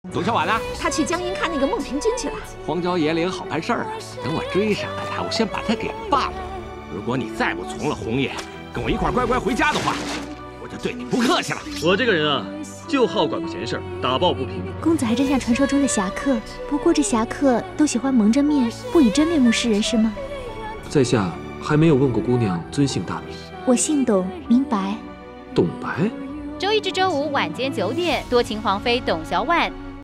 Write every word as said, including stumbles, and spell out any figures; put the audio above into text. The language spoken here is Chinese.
董小婉呢？ 他去江阴看那个孟平君去了。 荒郊野岭好办事儿啊，等我追上了他，我先把他给办了。如果你再不从了红叶，跟我一块乖乖回家的话，我就对你不客气了。 我这个人啊，就好管个闲事儿，打抱不平。 公子还真像传说中的侠客，不过这侠客都喜欢蒙着面，不以真面目示人，是吗？ 在下还没有问过姑娘尊姓大名。 我姓董，名白。 董白。 周一至周五晚间九点，多情皇妃董小宛